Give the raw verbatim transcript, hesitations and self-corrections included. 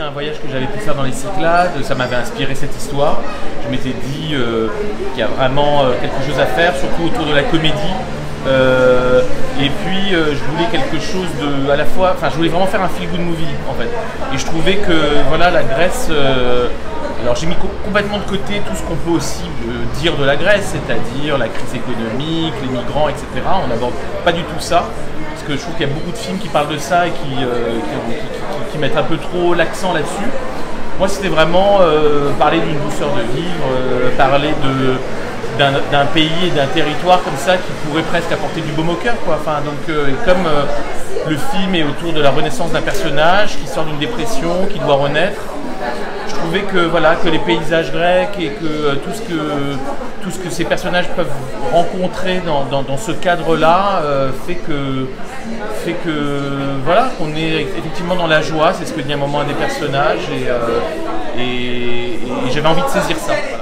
c'était un voyage que j'avais pu faire dans les Cyclades, ça m'avait inspiré cette histoire. Je m'étais dit euh, qu'il y a vraiment euh, quelque chose à faire, surtout autour de la comédie. Euh, et puis euh, je voulais quelque chose de à la fois, enfin je voulais vraiment faire un feel good movie en fait. Et je trouvais que voilà la Grèce. Euh, alors j'ai mis co complètement de côté tout ce qu'on peut aussi euh, dire de la Grèce, c'est-à-dire la crise économique, les migrants, et cetera. On n'aborde pas du tout ça. Parce que je trouve qu'il y a beaucoup de films qui parlent de ça et qui, euh, qui, qui, qui, qui mettent un peu trop l'accent là-dessus. Moi, c'était vraiment euh, parler d'une douceur de vivre, euh, parler d'un pays et d'un territoire comme ça qui pourrait presque apporter du baume au cœur, quoi. Enfin, donc, euh, et comme euh, le film est autour de la renaissance d'un personnage qui sort d'une dépression, qui doit renaître, je trouvais que, voilà, que les paysages grecs et que, euh, tout, ce que tout ce que ces personnages peuvent rencontrer dans, dans, dans ce cadre-là euh, fait que, fait que voilà, qu'on est effectivement dans la joie, c'est ce que dit à un moment un des personnages, et, euh, et, et j'avais envie de saisir ça. Voilà.